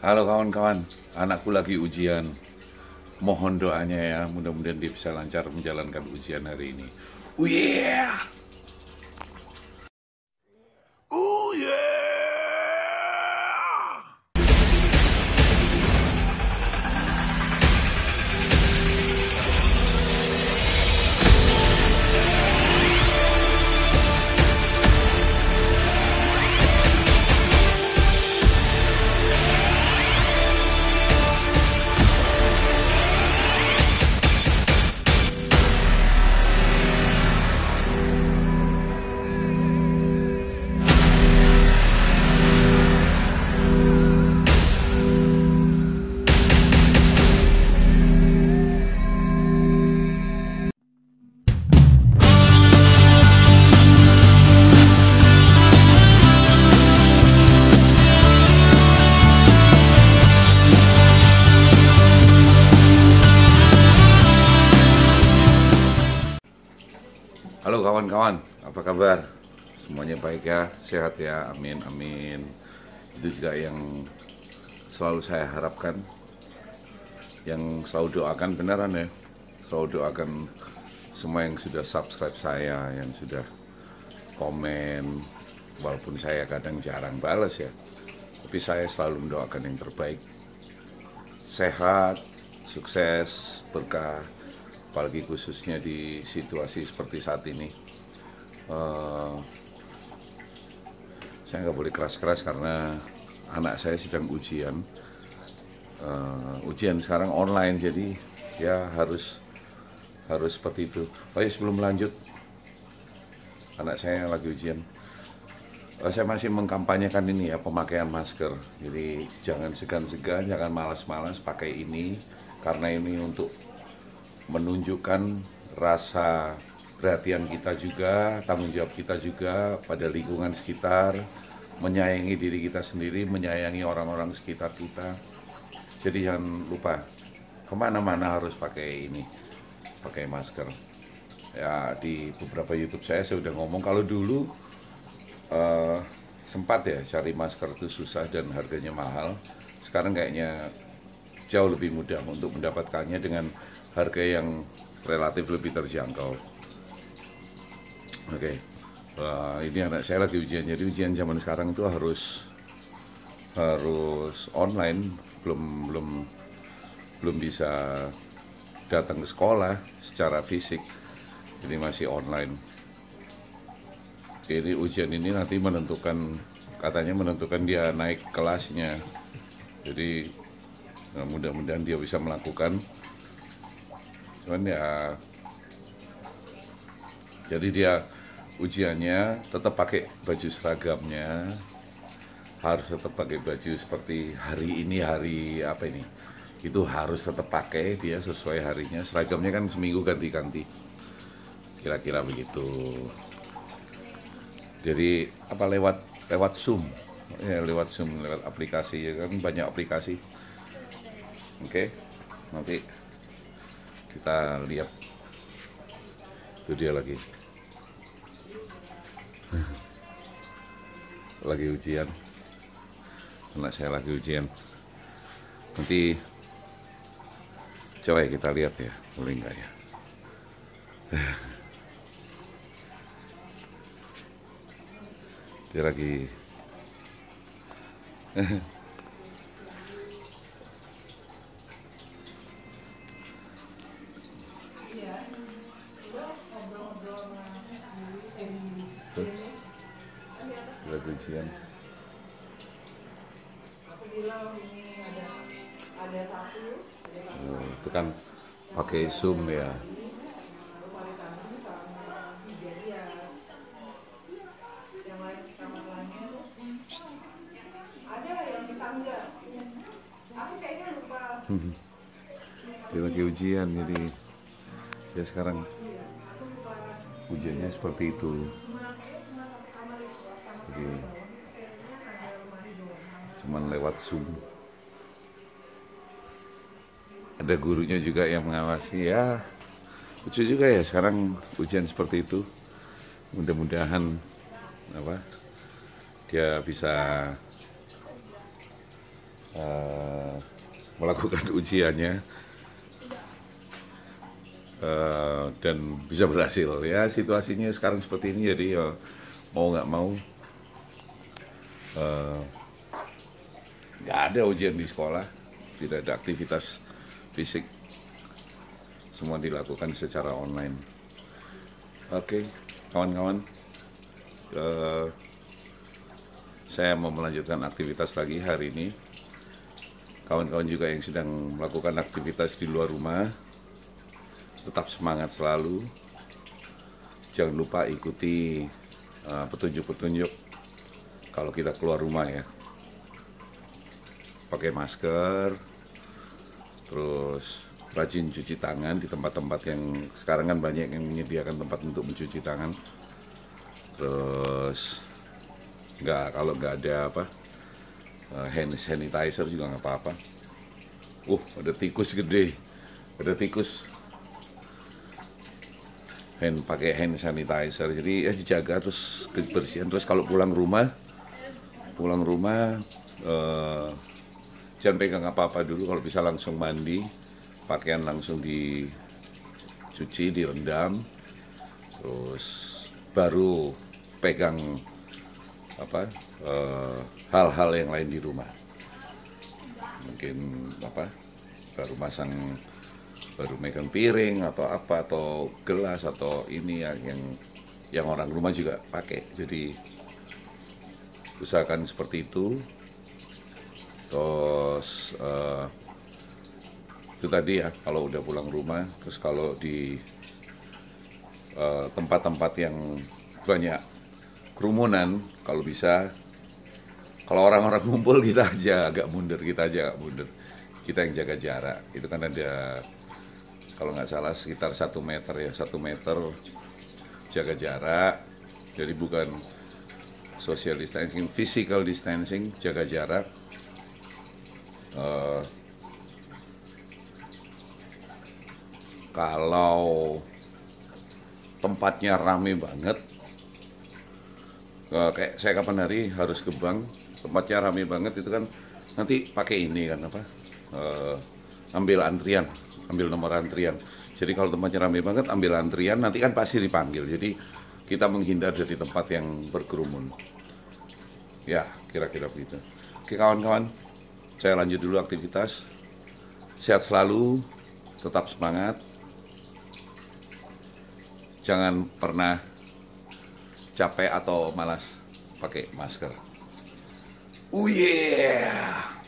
Halo kawan-kawan, anakku lagi ujian. Mohon doanya ya, mudah-mudahan dia bisa lancar menjalankan ujian hari ini. Oh yeah! Oh yeah! Halo kawan-kawan, apa kabar? Semuanya baik ya, sehat ya, amin, amin. Itu juga yang selalu saya harapkan, yang selalu doakan beneran ya. Selalu doakan semua yang sudah subscribe saya, yang sudah komen, walaupun saya kadang jarang balas ya. Tapi saya selalu mendoakan yang terbaik. Sehat, sukses, berkah, apalagi khususnya di situasi seperti saat ini. Saya nggak boleh keras-keras karena anak saya sedang ujian. Ujian sekarang online, jadi ya harus seperti itu. Oh ya, sebelum lanjut, anak saya lagi ujian. Saya masih mengkampanyekan ini ya, pemakaian masker. Jadi jangan segan-segan, jangan malas-malas pakai ini, karena ini untuk menunjukkan rasa perhatian kita juga, tanggung jawab kita juga pada lingkungan sekitar, menyayangi diri kita sendiri, menyayangi orang-orang sekitar kita. Jadi jangan lupa, kemana-mana harus pakai ini, pakai masker. Ya, di beberapa YouTube saya sudah ngomong, kalau dulu sempat ya cari masker itu susah dan harganya mahal. Sekarang kayaknya jauh lebih mudah untuk mendapatkannya dengan harga yang relatif lebih terjangkau. Oke, ini anak saya lagi ujian. Jadi ujian zaman sekarang itu harus online, belum bisa datang ke sekolah secara fisik, jadi masih online. Jadi ujian ini nanti katanya menentukan dia naik kelasnya. Jadi mudah-mudahan dia bisa melakukan. Cuman ya, jadi dia ujiannya tetap pakai baju seragamnya, harus tetap pakai baju seperti hari ini, hari apa ini, itu harus tetap pakai dia sesuai harinya. Seragamnya kan seminggu ganti-ganti, kira-kira begitu. Jadi apa, lewat Zoom ya, lewat aplikasi ya kan, banyak aplikasi. Oke, nanti kita lihat. Itu dia lagi ujian, anak saya lagi ujian. Nanti coba kita lihat ya, boleh nggak ya. Dia lagi ujian. Itu kan pakai Zoom ya. Dia lagi ujian, jadi ya sekarang ujiannya seperti itu. Jadi cuman lewat Zoom. Ada gurunya juga yang mengawasi ya. Lucu juga ya sekarang ujian seperti itu. Mudah-mudahan dia bisa melakukan ujiannya dan bisa berhasil. Ya, situasinya sekarang seperti ini, jadi ya mau nggak mau nggak ada ujian di sekolah, tidak ada aktivitas fisik, semua dilakukan secara online. Oke, kawan-kawan, saya mau melanjutkan aktivitas lagi hari ini. Kawan-kawan juga yang sedang melakukan aktivitas di luar rumah, tetap semangat selalu. Jangan lupa ikuti petunjuk-petunjuk kalau kita keluar rumah ya. Pakai masker, terus rajin cuci tangan di tempat-tempat yang sekarang kan banyak yang menyediakan tempat untuk mencuci tangan. Terus kalau nggak ada hand sanitizer juga nggak apa-apa. Ada tikus gede, ada tikus. Pakai hand sanitizer, jadi ya dijaga terus kebersihan. Terus kalau pulang rumah jangan pegang apa-apa dulu, kalau bisa langsung mandi, pakaian langsung dicuci, direndam, terus baru pegang hal-hal yang lain di rumah. Mungkin baru megang piring atau gelas atau ini yang orang rumah juga pakai. Jadi usahakan seperti itu. Terus itu tadi ya, kalau udah pulang rumah. Terus kalau di tempat-tempat yang banyak kerumunan, kalau bisa, kalau orang-orang ngumpul kita aja agak mundur, kita yang jaga jarak. Itu kan ada, kalau nggak salah sekitar 1 meter ya, 1 meter jaga jarak. Jadi bukan social distancing, physical distancing, jaga jarak. Kalau tempatnya rame banget, kayak saya kapan hari harus ke bank, tempatnya rame banget, itu kan nanti pakai ini kan ambil antrian, ambil nomor antrian. Jadi kalau tempatnya rame banget, ambil antrian, nanti kan pasti dipanggil. Jadi kita menghindar dari tempat yang berkerumun. Ya, kira-kira begitu. Oke kawan-kawan, saya lanjut dulu aktivitas. Sehat selalu, tetap semangat. Jangan pernah capek atau malas pakai masker. Oh yeah!